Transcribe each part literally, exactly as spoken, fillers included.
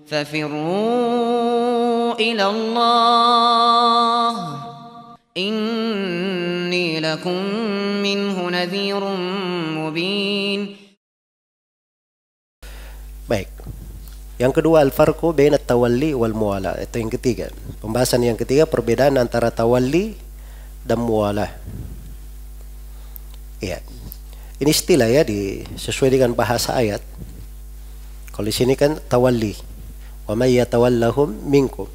ففروا إلى الله إني لكم منه نذير مبين. Baik. Yang kedua, al-farqu baina tawalli wal muwala. Itu yang ketiga. Pembahasan yang ketiga, perbedaan antara tawalli dan muwalah. Ya. Ini istilah ya, di, sesuai dengan bahasa ayat. Kalau di sini kan tawalli. Wa may yatawallahum minkum.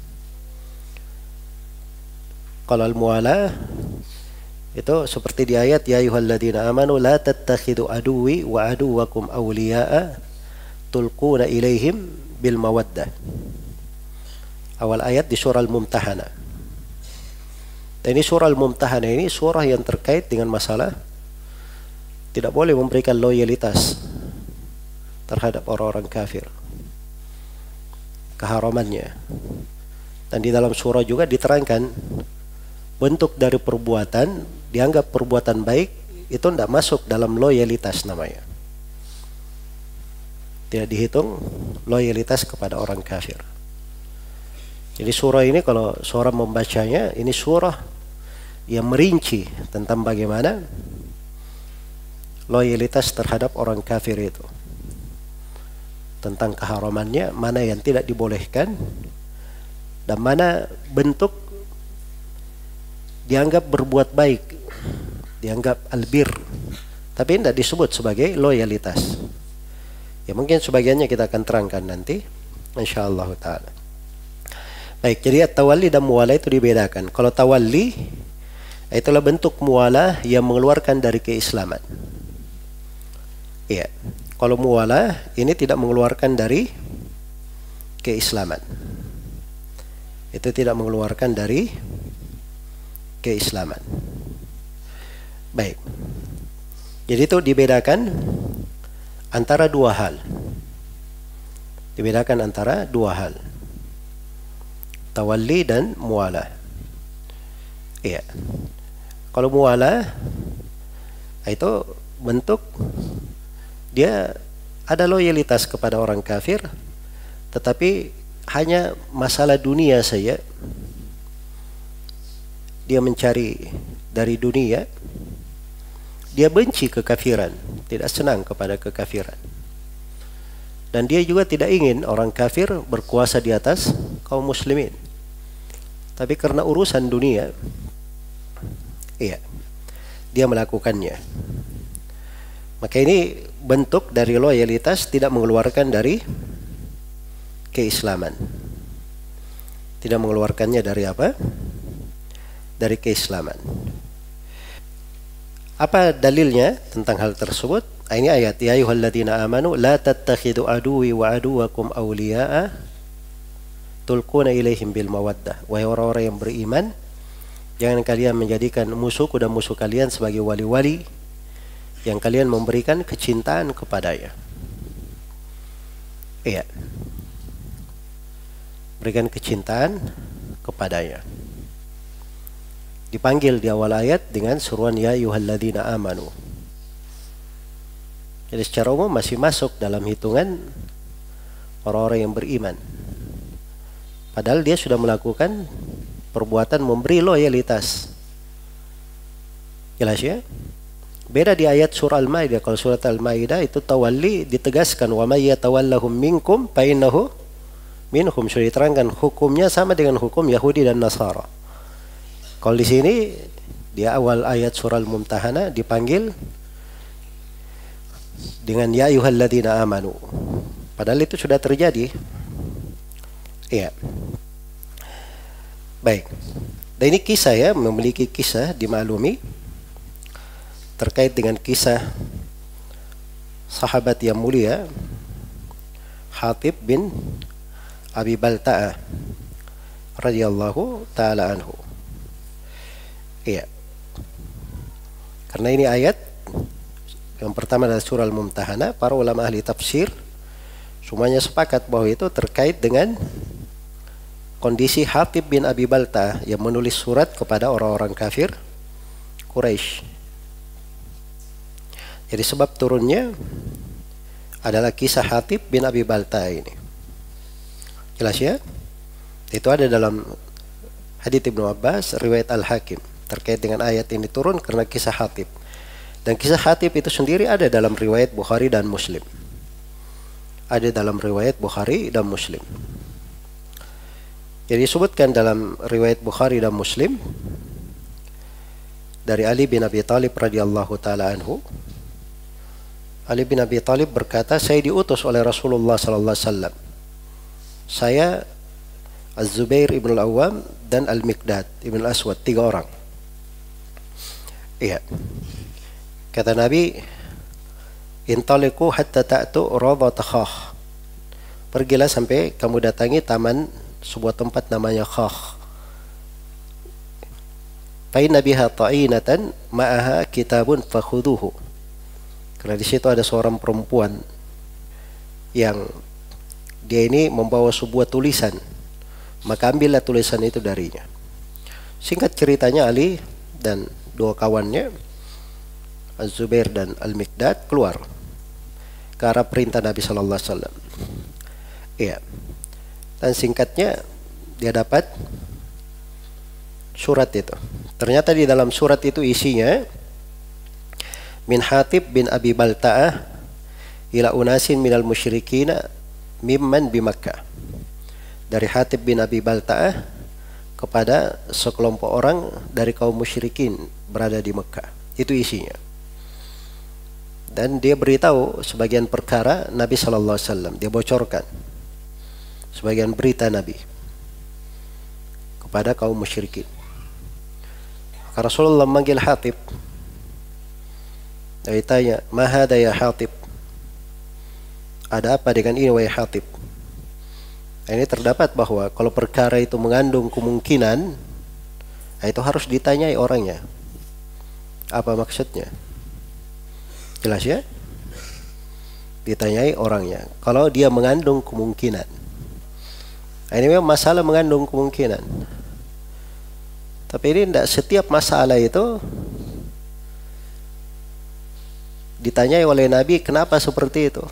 Kalau al-muwala itu seperti di ayat ya ayyuhalladzina amanu la tattakhidu aduwwi wa aduwwakum awliya'a tulquna ilaihim bil mawaddah. Awal ayat di surah Al-Mumtahanah. Dan ini surah Al-Mumtahanah ini surah yang terkait dengan masalah tidak boleh memberikan loyalitas terhadap orang-orang kafir, keharamannya. Dan di dalam surah juga diterangkan bentuk dari perbuatan dianggap perbuatan baik itu tidak masuk dalam loyalitas namanya. Tidak dihitung loyalitas kepada orang kafir. Jadi surah ini kalau seorang membacanya, ini surah yang merinci tentang bagaimana loyalitas terhadap orang kafir itu. Tentang keharamannya, mana yang tidak dibolehkan, dan mana bentuk dianggap berbuat baik, dianggap albir, tapi tidak disebut sebagai loyalitas. Ya mungkin sebagiannya kita akan terangkan nanti, insyaallah ta'ala. Baik, jadi tawalli dan muwalah itu dibedakan. Kalau tawalli, itulah bentuk muwalah yang mengeluarkan dari keislaman. Iya. Kalau muwalah, ini tidak mengeluarkan dari keislaman. Itu tidak mengeluarkan dari keislaman. Baik. Jadi itu dibedakan antara dua hal. Dibedakan antara dua hal. Tawalli dan muwalah. Iya. Kalau muwalah itu bentuk dia ada loyalitas kepada orang kafir, tetapi hanya masalah dunia saja. Dia mencari dari dunia. Dia benci kekafiran, tidak senang kepada kekafiran. Dan dia juga tidak ingin orang kafir berkuasa di atas kaum muslimin. Tapi karena urusan dunia, iya, dia melakukannya. Maka ini bentuk dari loyalitas tidak mengeluarkan dari keislaman. Tidak mengeluarkannya dari apa? Dari keislaman. Apa dalilnya tentang hal tersebut? Ini ayat ya ayyuhalladzina amanu la tattakhidu aduwwi wa aduwwakum awliya'a tulquna ilaihim bil mawaddah. Wahai orang-orang yang beriman, jangan kalian menjadikan musuhku dan musuh kalian sebagai wali-wali yang kalian memberikan kecintaan kepadanya. Iya. Berikan kecintaan kepadanya. Dipanggil di awal ayat dengan seruan ya ayyuhalladzina amanu. Jadi secara umum masih masuk dalam hitungan orang-orang yang beriman. Padahal dia sudah melakukan perbuatan memberi loyalitas. Jelas ya? Beda di ayat surah Al-Maidah. Kalau surat Al-Maidah itu tawalli ditegaskan wa may yatawallahum minkum fa innahu minhum. Sudah diterangkan hukumnya sama dengan hukum Yahudi dan Nasara. Kalau di sini di awal ayat surah Al-Mumtahanah dipanggil dengan ya ayyuhalladzina amanu. Padahal itu sudah terjadi. Iya. Baik. Dan ini kisah ya, memiliki kisah dimaklumi terkait dengan kisah sahabat yang mulia Hatib bin Abi Balta'ah radhiyallahu taala anhu. Iya. Karena ini ayat yang pertama dari surah Al-Mumtahanah, para ulama ahli tafsir semuanya sepakat bahwa itu terkait dengan kondisi Hatib bin Abi Balta'ah yang menulis surat kepada orang-orang kafir Quraisy. Jadi sebab turunnya adalah kisah Hatib bin Abi Balta'ah ini. Jelas ya? Itu ada dalam hadits Ibnu Abbas, riwayat Al-Hakim terkait dengan ayat ini turun karena kisah Hatib. Dan kisah Hatib itu sendiri ada dalam riwayat Bukhari dan Muslim. Ada dalam riwayat Bukhari dan Muslim. Jadi disebutkan dalam riwayat Bukhari dan Muslim dari Ali bin Abi Thalib radhiyallahu taala anhu. Ali bin Abi Thalib berkata, saya diutus oleh Rasulullah sallallahu alaihi wasallam. Saya, Az-Zubair ibn al-Awwam dan Al-Miqdad ibn al-Aswad, tiga orang. Iya. Kata Nabi, intaliqu hatta ta'tu rawdat Khakh. Pergilah sampai kamu datangi taman sebuah tempat namanya Khakh. Fa inna biha ta'inatan ma'aha kitabun fakhuduhu. Karena di situ ada seorang perempuan yang dia ini membawa sebuah tulisan, maka ambillah tulisan itu darinya. Singkat ceritanya, Ali dan dua kawannya, Az-Zubair dan Al-Miqdad, keluar ke arah perintah Nabi Sallallahu Alaihi Wasallam. Iya. Dan singkatnya dia dapat surat itu. Ternyata di dalam surat itu isinya, min Hatib bin Abi Balta'ah ila unasin minal musyrikina mimman bi Makkah. Dari Hatib bin Abi Balta'ah kepada sekelompok orang dari kaum musyrikin berada di Mekah. Itu isinya. Dan dia beritahu sebagian perkara Nabi Sallallahu Alaihi Wasallam. Dia bocorkan sebagian berita Nabi kepada kaum musyrikin. Maka Rasulullah memanggil Hatib. Dia tanya, "Ma hada ya Hatib?" Ada apa dengan ini wahai Hatib? Ini terdapat bahwa kalau perkara itu mengandung kemungkinan, itu harus ditanyai orangnya. Apa maksudnya? Jelas ya? Ditanyai orangnya. Kalau dia mengandung kemungkinan. Ini memang masalah mengandung kemungkinan. Tapi ini tidak setiap masalah itu ditanyai oleh Nabi kenapa seperti itu.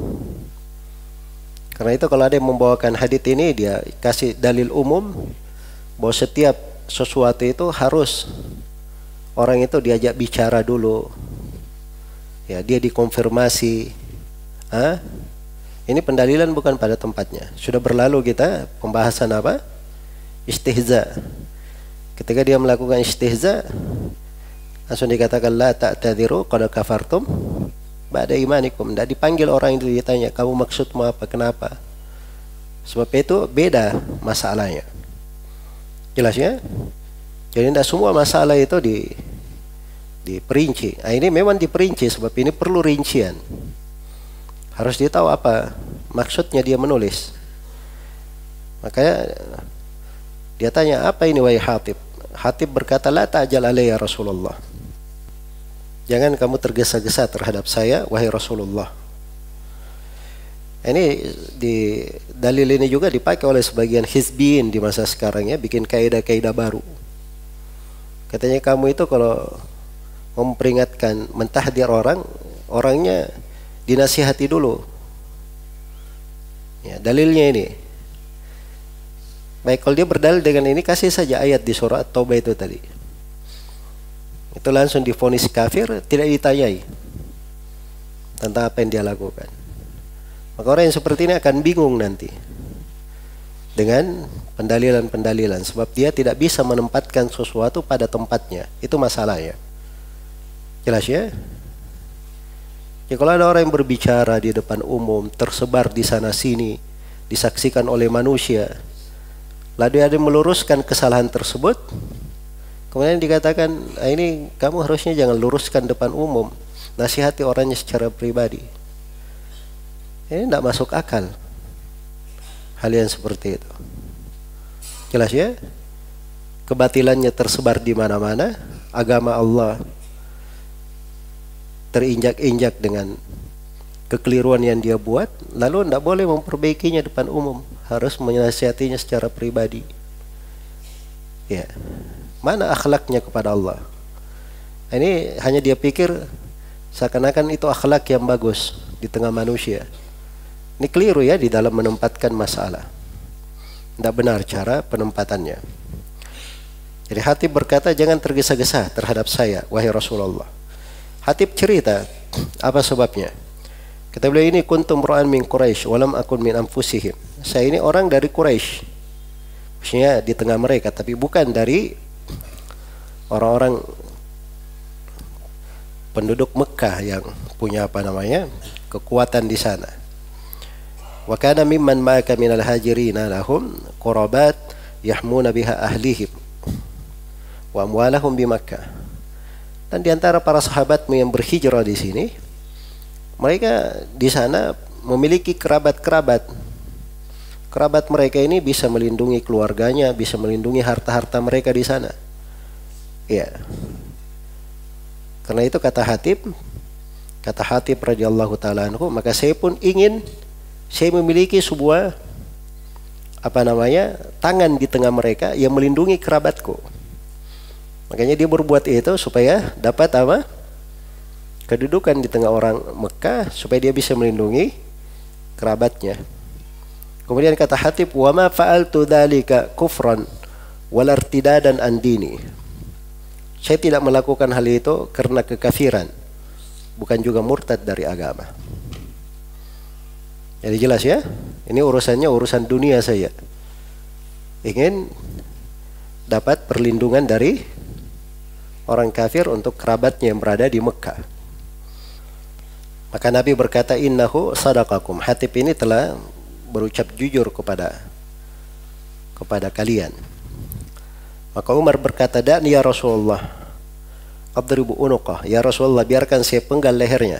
Karena itu kalau ada yang membawakan hadits ini, dia kasih dalil umum bahwa setiap sesuatu itu harus orang itu diajak bicara dulu. Ya, dia dikonfirmasi. Hah? Ini pendalilan bukan pada tempatnya. Sudah berlalu kita pembahasan apa? Istihza. Ketika dia melakukan istihza, langsung dikatakan la ta'tadiru qad kafartum ba'da imanikum. Tidak dipanggil orang itu, ditanya kamu maksudmu apa, kenapa. Sebab itu beda masalahnya. Jelas ya? Jadi tidak semua masalah itu di diperinci. Nah, ini memang diperinci sebab ini perlu rincian. Harus dia tahu apa maksudnya dia menulis. Makanya dia tanya, apa ini wahai Hatib? Hatib berkata, la ta'jal alayya Rasulullah. Jangan kamu tergesa-gesa terhadap saya wahai Rasulullah. Ini di dalil ini juga dipakai oleh sebagian hizbiyin di masa sekarang ya, bikin kaidah-kaidah baru. Katanya kamu itu kalau memperingatkan, mentahdir orang, orangnya dinasihati dulu. Ya, dalilnya ini. Baik, kalau dia berdalil dengan ini, kasih saja ayat di surah At-Taubah itu tadi. Itu langsung divonis kafir, tidak ditanyai tentang apa yang dia lakukan. Maka orang yang seperti ini akan bingung nanti dengan pendalilan-pendalilan, sebab dia tidak bisa menempatkan sesuatu pada tempatnya. Itu masalahnya. Jelas ya? Ya, kalau ada orang yang berbicara di depan umum, tersebar di sana sini, disaksikan oleh manusia, lalu ada yang meluruskan kesalahan tersebut, kemudian dikatakan, ah, ini kamu harusnya jangan luruskan depan umum, nasihati orangnya secara pribadi. Ini tidak masuk akal hal yang seperti itu. Jelas ya? Kebatilannya tersebar di mana-mana, agama Allah terinjak-injak dengan kekeliruan yang dia buat, lalu tidak boleh memperbaikinya depan umum, harus menasihatinya secara pribadi. Ya, mana akhlaknya kepada Allah? Ini hanya dia pikir seakan-akan itu akhlak yang bagus di tengah manusia. Ini keliru ya di dalam menempatkan masalah. Tidak benar cara penempatannya. Jadi Hatib berkata, jangan tergesa-gesa terhadap saya, wahai Rasulullah. Hatib cerita, apa sebabnya? Kata beliau, ini kuntum ra'an min Quraisy, walam akun min anfusihim. Saya ini orang dari Quraisy. Maksudnya di tengah mereka, tapi bukan dari orang-orang penduduk Mekah yang punya apa namanya kekuatan di sana. Wa kana mimman ma'aka minal hajirina lahum qurabat yahmuna biha ahlihim wa amwalahum bi Makkah. Dan di antara para sahabatmu yang berhijrah di sini, mereka di sana memiliki kerabat-kerabat. Kerabat mereka ini bisa melindungi keluarganya, bisa melindungi harta-harta mereka di sana. Ya. Karena itu kata Hatib, kata Hatib radhiyallahu taala anhu, maka saya pun ingin saya memiliki sebuah apa namanya tangan di tengah mereka yang melindungi kerabatku. Makanya dia berbuat itu supaya dapat apa? Kedudukan di tengah orang Mekah, supaya dia bisa melindungi kerabatnya. Kemudian kata Hatib, wa ma fa'altu dzalika kufran wal irtidadan an dini. Saya tidak melakukan hal itu karena kekafiran, bukan juga murtad dari agama. Jadi jelas ya, ini urusannya urusan dunia saya. Ingin dapat perlindungan dari orang kafir untuk kerabatnya yang berada di Mekah. Maka Nabi berkata, innahu sadaqakum. Hatib ini telah berucap jujur kepada kepada kalian. Maka Umar berkata, da'ni ya Rasulullah, adribu unuqah. Ya Rasulullah, biarkan saya penggal lehernya.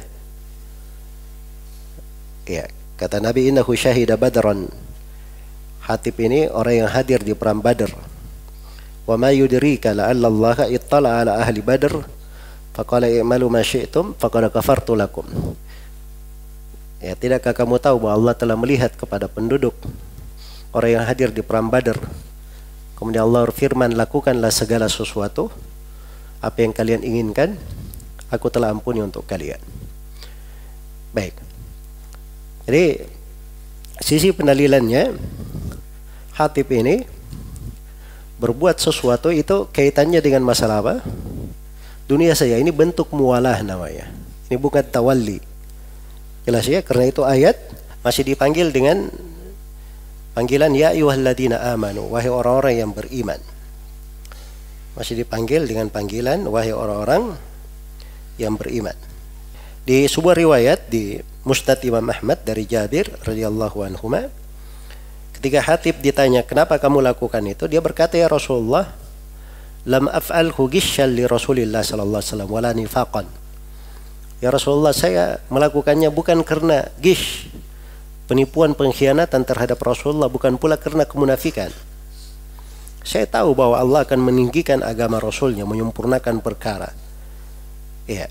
Ya, kata Nabi, innahu syahida badran. Hatib ini orang yang hadir di perang Badar. Wa ma yudrika la'alla Allah ittala ala ahli Badr faqala i'malu ma syi'tum faqad kafartu lakum. Ya, tidakkah kamu tahu bahwa Allah telah melihat kepada penduduk orang yang hadir di perang Badar. Kemudian Allah berfirman, lakukanlah segala sesuatu apa yang kalian inginkan, aku telah ampuni untuk kalian. Baik. Jadi sisi pendalilannya, Hatib ini berbuat sesuatu itu kaitannya dengan masalah apa? Dunia saya. Ini bentuk mualah namanya. Ini bukan tawalli. Jelas ya, karena itu ayat masih dipanggil dengan panggilan ya ayyuhalladzina amanu, wahai orang-orang yang beriman. Masih dipanggil dengan panggilan wahai orang-orang yang beriman. Di sebuah riwayat di Musnad Imam Ahmad dari Jabir radhiyallahu anhu, ketika Hatib ditanya, kenapa kamu lakukan itu? Dia berkata, ya Rasulullah, lam af'alhu ghishyan li Rasulillah sallallahu alaihi wasallam wala nifaqan. Ya Rasulullah, saya melakukannya bukan karena gish, penipuan pengkhianatan terhadap Rasulullah, bukan pula karena kemunafikan. Saya tahu bahwa Allah akan meninggikan agama Rasulnya, menyempurnakan perkara. Ya.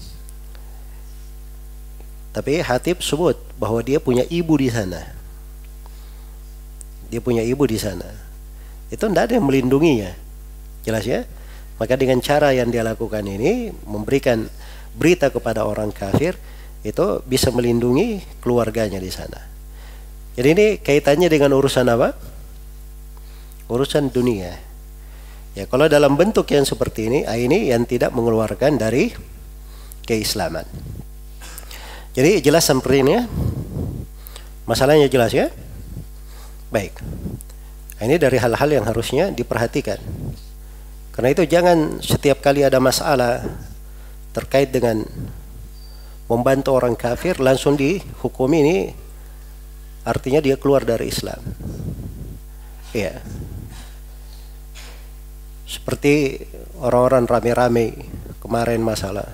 Tapi Hatib sebut bahwa dia punya ibu di sana. Dia punya ibu di sana. Itu tidak ada yang melindunginya. Jelas ya? Maka dengan cara yang dia lakukan ini, memberikan berita kepada orang kafir, itu bisa melindungi keluarganya di sana. Jadi ini kaitannya dengan urusan apa? Urusan dunia. Ya, kalau dalam bentuk yang seperti ini, ini yang tidak mengeluarkan dari keislaman. Jadi jelas seperti ini ya? Masalahnya jelas ya? Baik. Ini dari hal-hal yang harusnya diperhatikan. Karena itu jangan setiap kali ada masalah terkait dengan membantu orang kafir langsung dihukum, ini artinya dia keluar dari Islam. Iya. Seperti orang-orang rame-rame kemarin masalah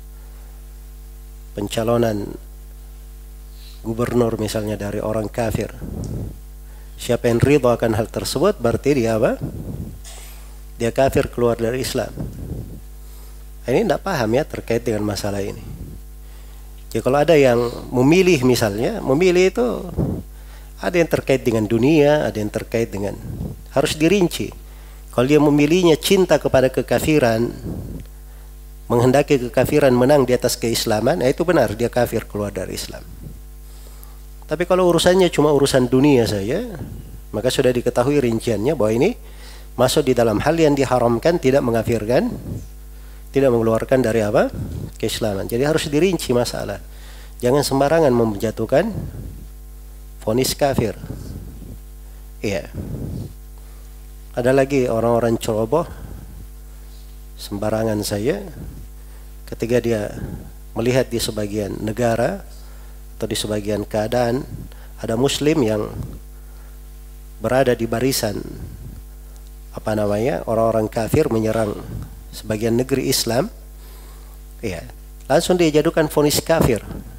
pencalonan gubernur misalnya dari orang kafir. Siapa yang ridho akan hal tersebut, berarti dia apa? Dia kafir, keluar dari Islam. Ini tidak paham ya terkait dengan masalah ini. Jadi kalau ada yang memilih misalnya, memilih itu ada yang terkait dengan dunia, ada yang terkait dengan, harus dirinci. Kalau dia memilihnya cinta kepada kekafiran, menghendaki kekafiran menang di atas keislaman, nah itu benar, dia kafir, keluar dari Islam. Tapi kalau urusannya cuma urusan dunia saja, maka sudah diketahui rinciannya bahwa ini masuk di dalam hal yang diharamkan, tidak mengkafirkan, tidak mengeluarkan dari apa? Keislaman. Jadi harus dirinci masalah. Jangan sembarangan menjatuhkan vonis kafir. Iya. Ada lagi orang-orang ceroboh sembarangan saja ketika dia melihat di sebagian negara atau di sebagian keadaan ada muslim yang berada di barisan apa namanya orang-orang kafir menyerang sebagian negeri Islam, ya langsung dia jatuhkan vonis kafir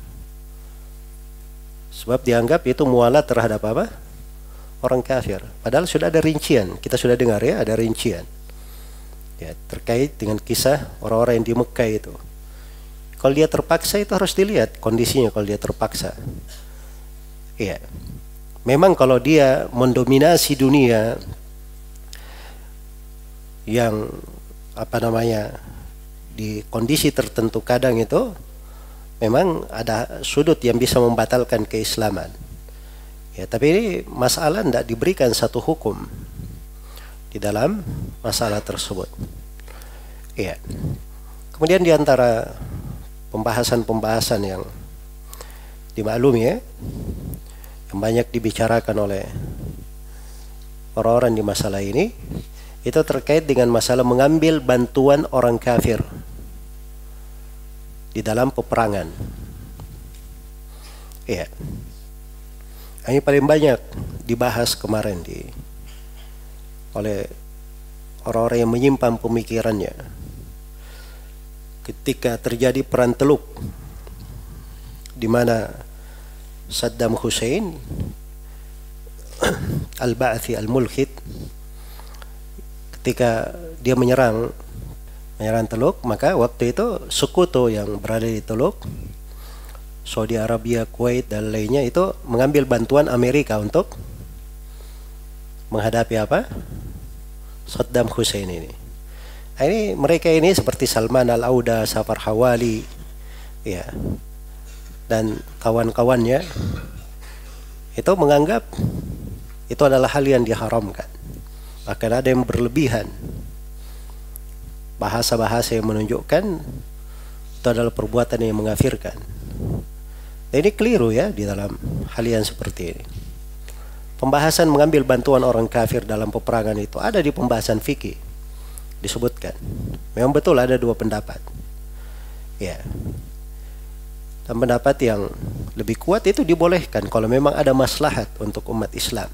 sebab dianggap itu mualat terhadap apa? Orang kafir. Padahal sudah ada rincian, kita sudah dengar ya, ada rincian ya terkait dengan kisah orang-orang yang di Mekah itu. Kalau dia terpaksa itu harus dilihat kondisinya. Kalau dia terpaksa, iya. Memang kalau dia mendominasi dunia yang apa namanya di kondisi tertentu kadang itu memang ada sudut yang bisa membatalkan keislaman. Ya, tapi ini masalah tidak diberikan satu hukum di dalam masalah tersebut. Iya. Kemudian di antara pembahasan-pembahasan yang dimaklumi ya, yang banyak dibicarakan oleh orang-orang di masalah ini, itu terkait dengan masalah mengambil bantuan orang kafir di dalam peperangan. Iya. Ini paling banyak dibahas kemarin di oleh orang-orang yang menyimpan pemikirannya. Ketika terjadi perang Teluk, di mana Saddam Hussein Al-Ba'athi Al-Mulhid, ketika dia menyerang menyerang Teluk, maka waktu itu sekutu yang berada di Teluk, Saudi Arabia, Kuwait dan lainnya itu mengambil bantuan Amerika untuk menghadapi apa? Saddam Hussein ini. Ini mereka ini seperti Salman Al-Auda, Safar Hawali, ya, dan kawan-kawannya itu menganggap itu adalah hal yang diharamkan. Bahkan ada yang berlebihan, bahasa-bahasa yang menunjukkan itu adalah perbuatan yang mengkafirkan. Dan ini keliru ya di dalam hal yang seperti ini. Pembahasan mengambil bantuan orang kafir dalam peperangan itu ada di pembahasan fikih, disebutkan. Memang betul ada dua pendapat. Ya. Dan pendapat yang lebih kuat itu dibolehkan kalau memang ada maslahat untuk umat Islam.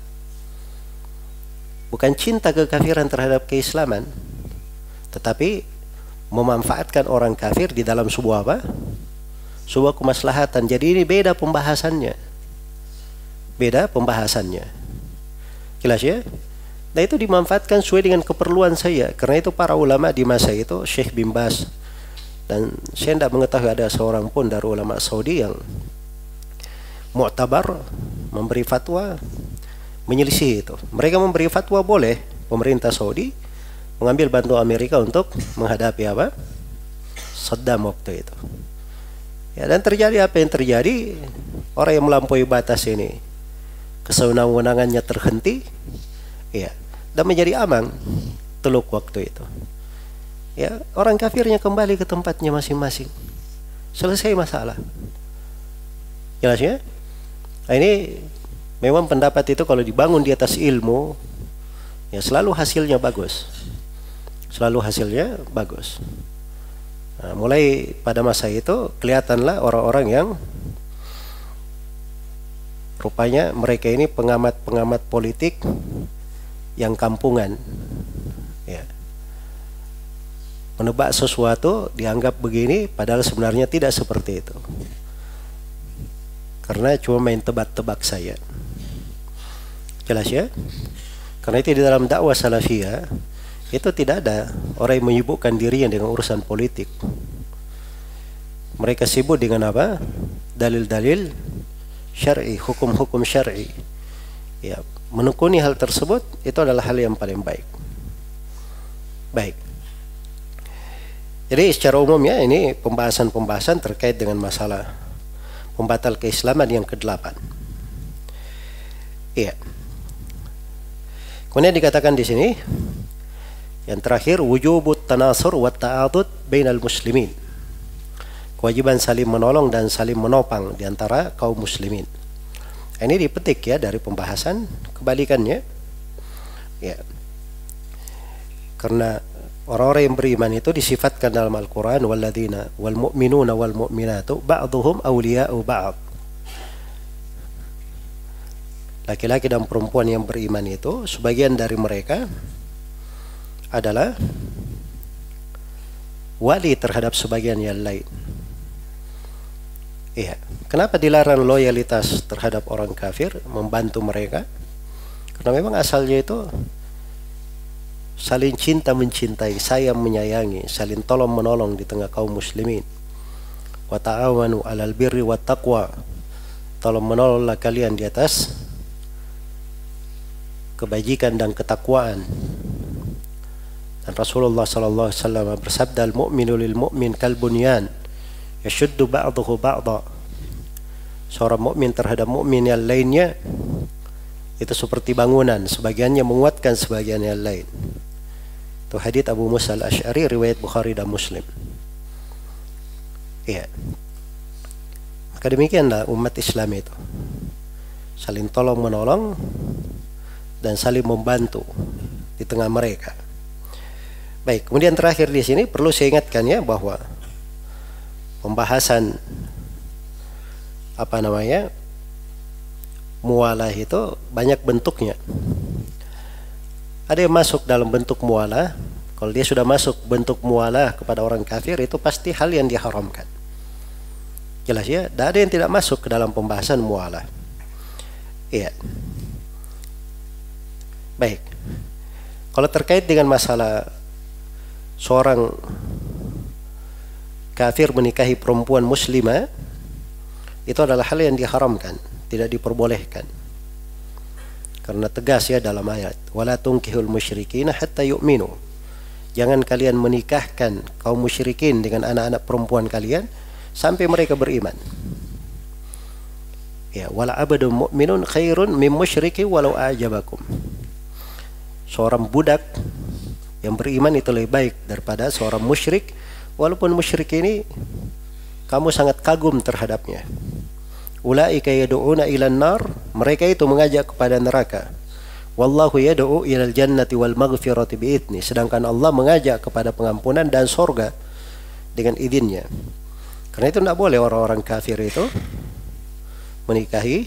Bukan cinta kekafiran terhadap keislaman, tetapi memanfaatkan orang kafir di dalam sebuah apa? Sebuah kemaslahatan. Jadi ini beda pembahasannya. Beda pembahasannya. Jelas ya? Nah itu dimanfaatkan sesuai dengan keperluan saya. Karena itu para ulama di masa itu, Syekh bin Baz, dan saya tidak mengetahui ada seorang pun dari ulama Saudi yang mu'tabar memberi fatwa menyelisih itu. Mereka memberi fatwa boleh pemerintah Saudi mengambil bantuan Amerika untuk menghadapi apa? Saddam waktu itu. Ya, dan terjadi apa yang terjadi? Orang yang melampaui batas ini, kesewenang-wenangannya terhenti, ya, dan menjadi aman Teluk waktu itu. Ya, orang kafirnya kembali ke tempatnya masing-masing. Selesai masalah. Jelas ya? Nah, ini memang pendapat itu kalau dibangun di atas ilmu, ya selalu hasilnya bagus. Selalu hasilnya bagus. Nah, mulai pada masa itu kelihatanlah orang-orang yang rupanya mereka ini pengamat-pengamat politik yang kampungan, ya, menebak sesuatu dianggap begini padahal sebenarnya tidak seperti itu, karena cuma main tebak-tebak saya. Jelas ya? Karena itu di dalam dakwah salafiyah itu tidak ada orang yang menyibukkan dirinya dengan urusan politik. Mereka sibuk dengan apa? Dalil-dalil syar'i, hukum-hukum syar'i. Ya, menekuni hal tersebut itu adalah hal yang paling baik. Baik. Jadi secara umum ya ini pembahasan-pembahasan terkait dengan masalah pembatal keislaman yang kedelapan. Iya. Kemudian dikatakan di sini yang terakhir, wujubut tanasur wa ta'adud bainal muslimin. Kewajiban saling menolong dan saling menopang di antara kaum muslimin. Ini dipetik ya dari pembahasan kebalikannya. Ya. Karena orang-orang yang beriman itu disifatkan dalam Al-Qur'an walladzina wal mu'minuna wal mu'minatu ba'dhuhum awliya'u ba'd. Laki-laki dan perempuan yang beriman itu sebagian dari mereka adalah wali terhadap sebagian yang lain. Iya, kenapa dilarang loyalitas terhadap orang kafir, membantu mereka? Karena memang asalnya itu saling cinta mencintai, sayang menyayangi, saling tolong menolong di tengah kaum muslimin. Wa ta'awanu 'alal birri wat taqwa. Tolong menolonglah kalian di atas kebajikan dan ketakwaan. Dan Rasulullah sallallahu alaihi wasallam bersabda, al-mu'minu lil mu'min kal bunyan yashuddu ba'dahu ba'dha. Seorang mukmin terhadap mukmin yang lainnya itu seperti bangunan, sebagiannya menguatkan sebagian yang lain. Itu hadits Abu Musa al-Asy'ari riwayat Bukhari dan Muslim. Iya. Maka demikianlah umat Islam itu. Saling tolong menolong dan saling membantu di tengah mereka. Baik, kemudian terakhir di sini perlu saya ingatkan ya bahwa pembahasan apa namanya mualah itu banyak bentuknya. Ada yang masuk dalam bentuk mualah. Kalau dia sudah masuk bentuk mualah kepada orang kafir, itu pasti hal yang diharamkan. Jelas ya, tidak ada yang tidak masuk ke dalam pembahasan mualah. Iya. Baik. Kalau terkait dengan masalah seorang kafir menikahi perempuan muslimah, itu adalah hal yang diharamkan, tidak diperbolehkan. Karena tegas ya dalam ayat, wala tunkihul musyrikina hatta yu'minu. Jangan kalian menikahkan kaum musyrikin dengan anak-anak perempuan kalian sampai mereka beriman. Ya, wala abadun mu'minun khairun min musyriki walau a'jabakum. Seorang budak yang beriman itu lebih baik daripada seorang musyrik, walaupun musyrik ini kamu sangat kagum terhadapnya. Ulaika yad'una ilan nar, mereka itu mengajak kepada neraka. Wallahu yad'u ilal jannati wal maghfirati bi'idni, sedangkan Allah mengajak kepada pengampunan dan surga dengan izinnya. Karena itu tidak boleh orang-orang kafir itu menikahi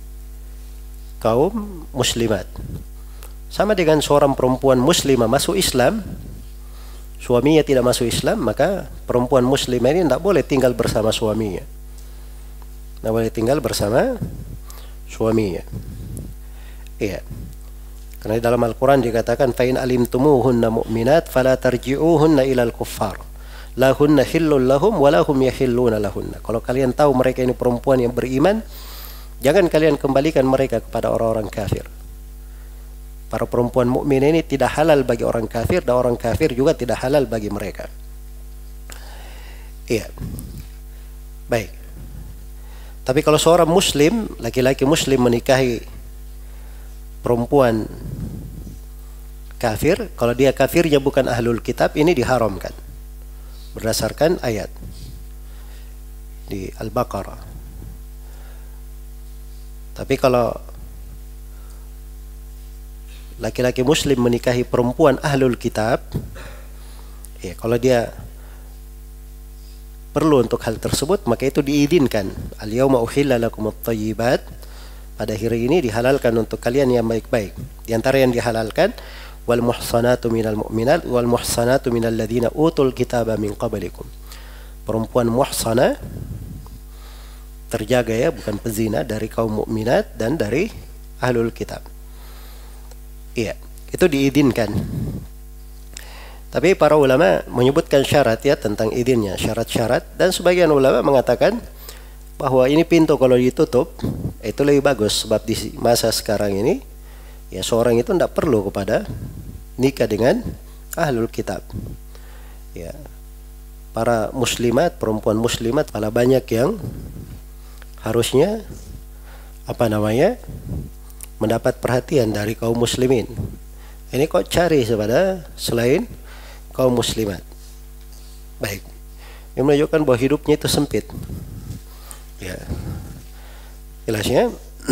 kaum muslimat. Sama dengan seorang perempuan muslimah masuk Islam, suaminya tidak masuk Islam, maka perempuan muslimah ini tidak boleh tinggal bersama suaminya. Tidak boleh tinggal bersama suaminya. Iya. Karena dalam Al-Quran dikatakan, فَإِنْ أَلِمْتُمُوهُنَّ مُؤْمِنَاتٍ فَلَا تَرْجِعُوهُنَّ إِلَى الْكُفَّارِ لَهُنَّ حِلٌّ لَهُمْ وَلَهُمْ يَحِلُّونَ لَهُنَّ. Kalau kalian tahu mereka ini perempuan yang beriman, jangan kalian kembalikan mereka kepada orang-orang kafir. Para perempuan mukmin ini tidak halal bagi orang kafir, dan orang kafir juga tidak halal bagi mereka. Iya. Baik. Tapi kalau seorang muslim, laki-laki muslim menikahi perempuan kafir, kalau dia kafirnya bukan ahlul kitab, ini diharamkan berdasarkan ayat di Al-Baqarah. Tapi kalau laki-laki muslim menikahi perempuan ahlul kitab, ya kalau dia perlu untuk hal tersebut, maka itu diizinkan. Al-yawma uhilla lakumut thayyibat, pada hari ini dihalalkan untuk kalian yang baik-baik. Di antara yang dihalalkan, wal muhsanatu minal mu'minat wal muhsanatu minal ladzina utul kitaba min qablikum. Perempuan muhsana terjaga ya, bukan pezina, dari kaum mukminat dan dari ahlul kitab. Iya, itu diizinkan. Tapi para ulama menyebutkan syarat ya tentang izinnya, syarat-syarat, dan sebagian ulama mengatakan bahwa ini pintu kalau ditutup itu lebih bagus, sebab di masa sekarang ini ya seorang itu tidak perlu kepada nikah dengan ahlul kitab. Ya, para muslimat, perempuan muslimat, malah banyak yang harusnya apa namanya mendapat perhatian dari kaum muslimin. Ini kok cari kepada selain kaum muslimat. Baik. Ini menunjukkan bahwa hidupnya itu sempit. Ya. Jelasnya.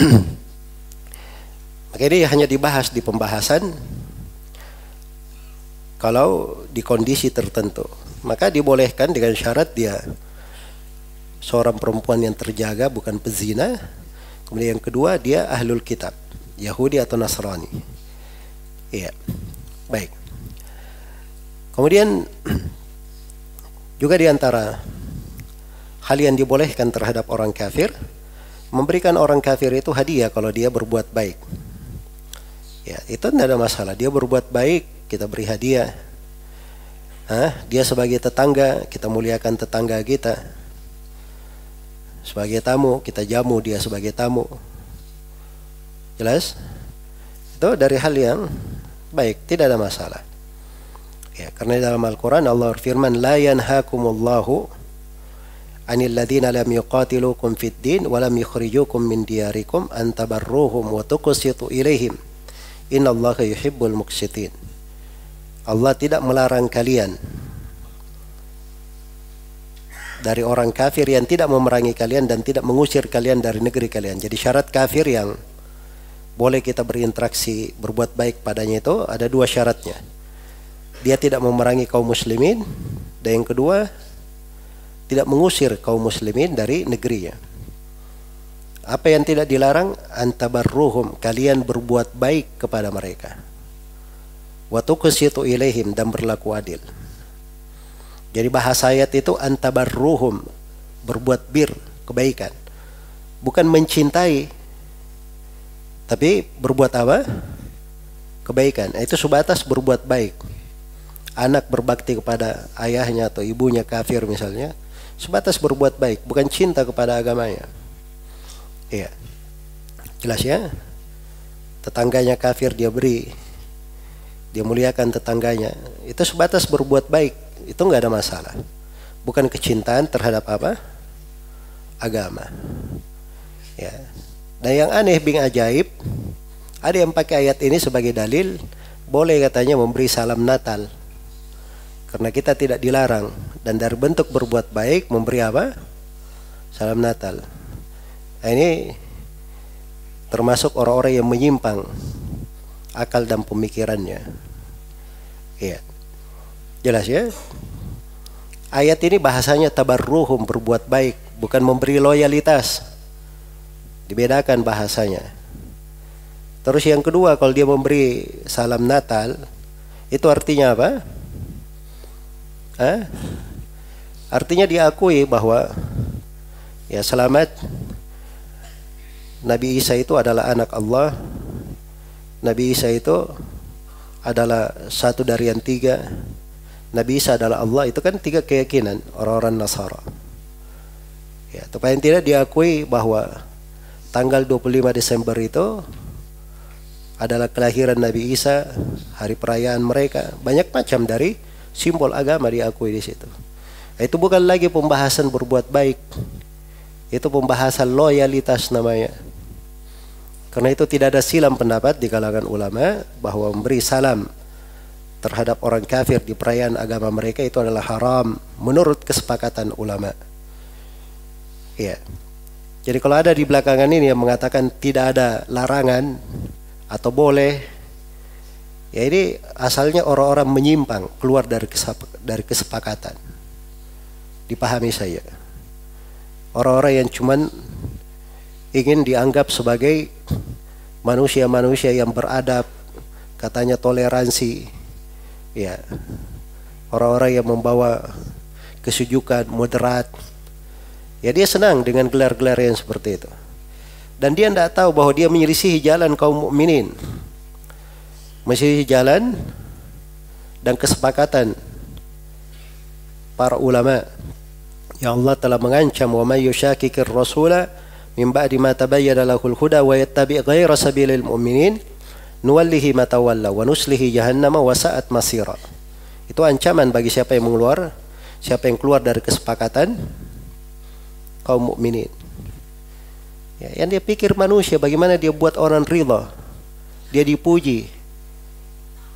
Maka ini hanya dibahas di pembahasan kalau di kondisi tertentu. Maka dibolehkan dengan syarat dia seorang perempuan yang terjaga, bukan pezina. Kemudian yang kedua, dia ahlul kitab, Yahudi atau Nasrani. Iya. Baik. Kemudian juga di antara hal yang dibolehkan terhadap orang kafir, memberikan orang kafir itu hadiah kalau dia berbuat baik. Ya, itu tidak ada masalah. Dia berbuat baik, kita beri hadiah. Hah? Dia sebagai tetangga, kita muliakan tetangga kita. Sebagai tamu, kita jamu dia sebagai tamu. Jelas? Itu dari hal yang baik, tidak ada masalah. Ya, karena dalam Al-Quran Allah berfirman, la yanhakumullahu anil ladina lam yuqatilukum fid din wa lam yukhrijukum min diyarikum an tabarruhum wa tuqsitu ilaihim. Innallaha yuhibbul muqsitin. Allah tidak melarang kalian dari orang kafir yang tidak memerangi kalian dan tidak mengusir kalian dari negeri kalian. Jadi syarat kafir yang boleh kita berinteraksi, berbuat baik padanya itu ada dua syaratnya. Dia tidak memerangi kaum muslimin, dan yang kedua tidak mengusir kaum muslimin dari negerinya. Apa yang tidak dilarang? Antabarruhum, kalian berbuat baik kepada mereka. Wa tuqsitu ilaihim, dan berlaku adil. Jadi bahasa ayat itu antabarruhum, berbuat bir, kebaikan. Bukan mencintai, tapi berbuat apa? Kebaikan. Itu sebatas berbuat baik. Anak berbakti kepada ayahnya atau ibunya kafir misalnya, sebatas berbuat baik, bukan cinta kepada agamanya. Iya. Jelas ya? Tetangganya kafir dia beri, dia muliakan tetangganya, itu sebatas berbuat baik, itu nggak ada masalah. Bukan kecintaan terhadap apa? Agama. Ya. Dan yang aneh bin ajaib, ada yang pakai ayat ini sebagai dalil boleh katanya memberi salam Natal. Karena kita tidak dilarang, dan dari bentuk berbuat baik memberi apa? Salam Natal. Nah, ini termasuk orang-orang yang menyimpang akal dan pemikirannya. Iya. Jelas ya? Ayat ini bahasanya tabarruhum, berbuat baik, bukan memberi loyalitas. Dibedakan bahasanya. Terus yang kedua, kalau dia memberi salam Natal, itu artinya apa? Hah? Artinya diakui bahwa ya selamat, Nabi Isa itu adalah anak Allah. Nabi Isa itu adalah satu dari yang tiga. Nabi Isa adalah Allah. Itu kan tiga keyakinan orang-orang Nasara. Ya, atau paling tidak diakui bahwa tanggal dua puluh lima Desember itu adalah kelahiran Nabi Isa, hari perayaan mereka. Banyak macam dari simbol agama diakui di situ. Itu bukan lagi pembahasan berbuat baik. Itu pembahasan loyalitas namanya. Karena itu tidak ada silam pendapat di kalangan ulama bahwa memberi salam terhadap orang kafir di perayaan agama mereka itu adalah haram menurut kesepakatan ulama. Iya. Jadi kalau ada di belakangan ini yang mengatakan tidak ada larangan atau boleh, ya ini asalnya orang-orang menyimpang, keluar dari dari kesepakatan. Dipahami saya. Orang-orang yang cuman ingin dianggap sebagai manusia-manusia yang beradab, katanya toleransi, ya, orang-orang yang membawa kesejukan, moderat, ya dia senang dengan gelar-gelar yang seperti itu. Dan dia tidak tahu bahwa dia menyelisihi jalan kaum mukminin, menyelisihi jalan dan kesepakatan para ulama yang Allah telah mengancam, wa may yushakikir rasula min ba'di ma tabayyana lahul huda wa yattabi' ghayra sabilil mu'minin nuwallihi ma tawalla wa nuslihi jahannama wa sa'at masira. Itu ancaman bagi siapa yang mengeluar, siapa yang keluar dari kesepakatan kaum mukminin. Ya, yang dia pikir manusia, bagaimana dia buat orang ridha, dia dipuji,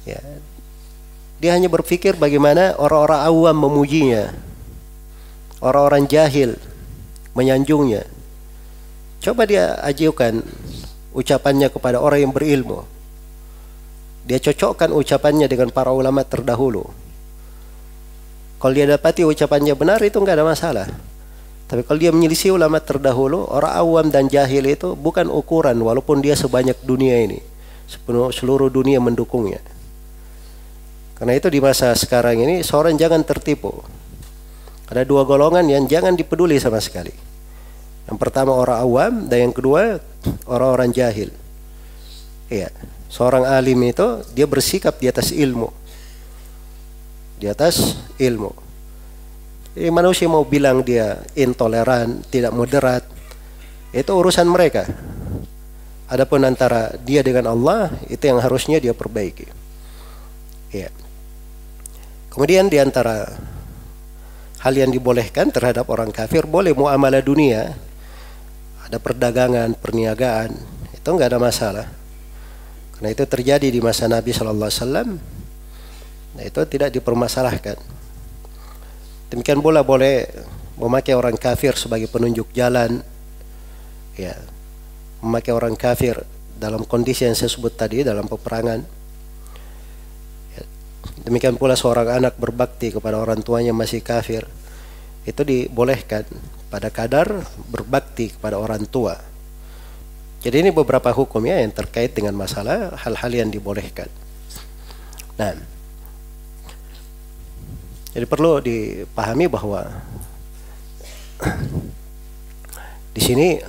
Ya. Dia hanya berpikir bagaimana orang-orang awam memujinya, orang-orang jahil menyanjungnya. Coba dia ajukan ucapannya kepada orang yang berilmu. Dia cocokkan ucapannya dengan para ulama terdahulu. Kalau dia dapati ucapannya benar, itu enggak ada masalah. Tapi kalau dia menyelisih ulama terdahulu, orang awam dan jahil itu bukan ukuran, walaupun dia sebanyak dunia ini, seluruh dunia mendukungnya. Karena itu di masa sekarang ini seorang jangan tertipu. Ada dua golongan yang jangan dipeduli sama sekali. Yang pertama orang awam, dan yang kedua orang-orang jahil. Iya, seorang alim itu dia bersikap di atas ilmu. Di atas ilmu. Jadi manusia mau bilang dia intoleran, tidak moderat, itu urusan mereka. Adapun antara dia dengan Allah, itu yang harusnya dia perbaiki. Iya. Kemudian di antara hal yang dibolehkan terhadap orang kafir, boleh muamalah dunia. Ada perdagangan, perniagaan, itu enggak ada masalah. Karena itu terjadi di masa Nabi shallallahu alaihi wasallam. Nah, itu tidak dipermasalahkan. Demikian pula boleh memakai orang kafir sebagai penunjuk jalan. Ya, memakai orang kafir dalam kondisi yang saya sebut tadi dalam peperangan. Ya, demikian pula seorang anak berbakti kepada orang tuanya masih kafir. Itu dibolehkan pada kadar berbakti kepada orang tua. Jadi ini beberapa hukum ya yang terkait dengan masalah hal-hal yang dibolehkan. Nah, jadi perlu dipahami bahwa di sini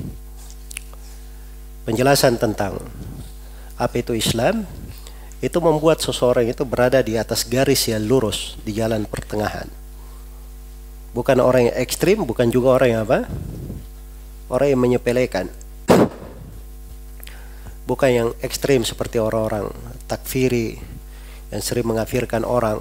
penjelasan tentang apa itu Islam itu membuat seseorang itu berada di atas garis yang lurus di jalan pertengahan. Bukan orang yang ekstrim, bukan juga orang yang apa? Orang yang menyepelekan. Bukan yang ekstrim seperti orang-orang takfiri yang sering mengkafirkan orang.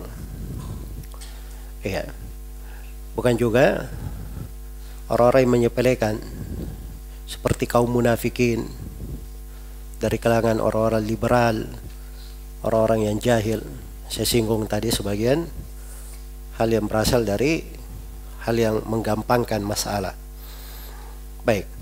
Iya. Bukan juga orang-orang yang menyepelekan seperti kaum munafikin dari kalangan orang-orang liberal, orang-orang yang jahil. Saya singgung tadi sebagian hal yang berasal dari hal yang menggampangkan masalah. Baik.